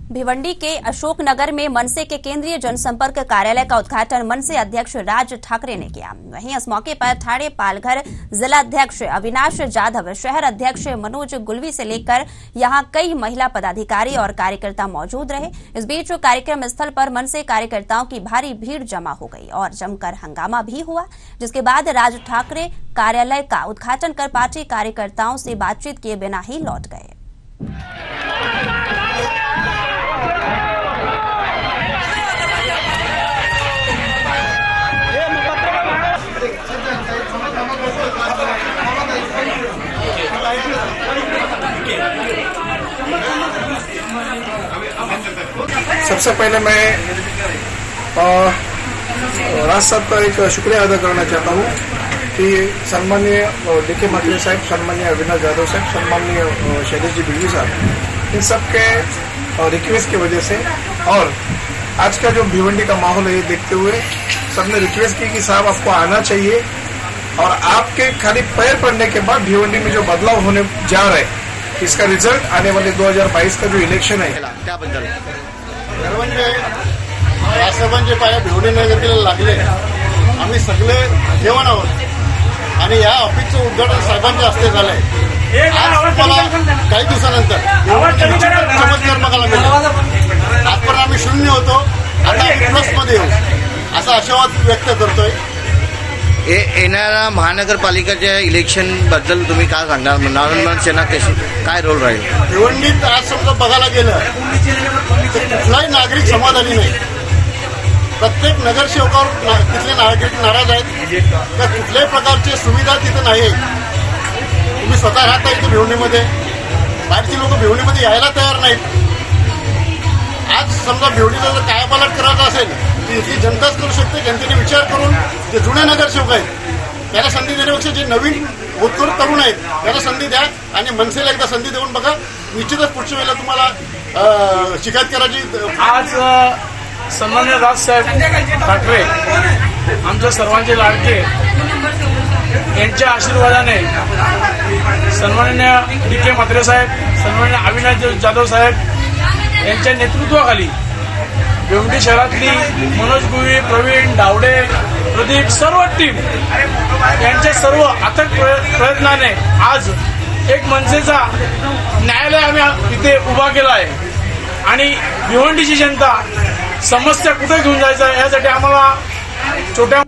भिवंडी के अशोकनगर में मनसे के केंद्रीय जनसंपर्क कार्यालय का उद्घाटन मनसे अध्यक्ष राज ठाकरे ने किया। वहीं इस मौके पर ठाणे पालघर जिला अध्यक्ष अविनाश जाधव, शहर अध्यक्ष मनोज गुलवी से लेकर यहां कई महिला पदाधिकारी और कार्यकर्ता मौजूद रहे। इस बीच कार्यक्रम स्थल पर मनसे कार्यकर्ताओं की भारी भीड़ जमा हो गई और जमकर हंगामा भी हुआ, जिसके बाद राज ठाकरे कार्यालय का उद्घाटन कर पार्टी कार्यकर्ताओं से बातचीत किए बिना ही लौट गए। सबसे पहले मैं राज साहब का एक शुक्रिया अदा करना चाहता हूँ कि सम्मानीय डीके मात्रे साहब, सम्मानीय अविनाश जाधव साहब, सम्मानीय शैलेश जी बिल्वी साहब, इन सब के रिक्वेस्ट की वजह से और आज का जो भिवंडी का माहौल है ये देखते हुए सबने रिक्वेस्ट की कि साहब आपको आना चाहिए और आपके खाली पैर पड़ने के बाद भिवंडी में जो बदलाव होने जा रहा है इसका रिझल्ट आने वाले 2022 का जो इलेक्शन आहे त्याबद्दल राजसाहेबांचे पाया भिवंडी नगरला लागले। आम्ही सगळे जेवण आहोत आणि या ऑफिसचं उद्घाटन साहेबांच्या हस्ते झालंय। आज मला काही दिवसानंतर चमत्कार बघायला मिळाला। आजपर्यंत आम्ही शून्य होतो, आता प्लस मध्ये येऊ असा आशावाद व्यक्त करतोय। येणाऱ्या महानगरपालिकेच्या इलेक्शन बद्दल तुम्ही काय सांगणार? नवनिर्माण सेना काय रोल राहील? भिवंडीत आज समजा बघायला गेलं तर कुठलाही नागरिक समाधानी नाही। प्रत्येक नगरसेवकावर तिथले नागरिक नाराज आहेत का कुठल्याही प्रकारची सुविधा तिथे नाही। तुम्ही स्वतः राहता इथे भिवंडीमध्ये, बाहेरची लोक भिवंडीमध्ये यायला तयार नाहीत। आज समजा भिवंडीला जर कायापालट करायचं असेल तर इथली जनताच करू शकते। जनतेने विचार करून जे जुने नगरसेवक आहेत त्याला संधी देण्यापेक्षा जे नवीन होतकरू तरुण आहेत त्याला संधी द्या आणि मनसेला एकदा संधी देऊन बघा, निश्चितच पुढच्या वेळेला तुम्हाला शिकायत करायची। आज सन्मान्य राजसाहेब ठाकरे आमच्या सर्वांचे लाडके यांच्या आशीर्वादाने सन्माननीय डीके मात्रे साहेब, सन्माननीय अविनाश जाधव साहेब यांच्या नेतृत्वाखाली भिवंडी शहरातली मनोज गुळवी, प्रवीण डावडे, प्रदीप सर्व टीम यांच्या सर्व अथक प्रयत्नाने आज एक मनसेचा न्यायालय आम्ही इथे उभा केला आहे आणि भिवंडीची जनता समस्या कुठे घेऊन जायचं यासाठी आम्हाला छोट्या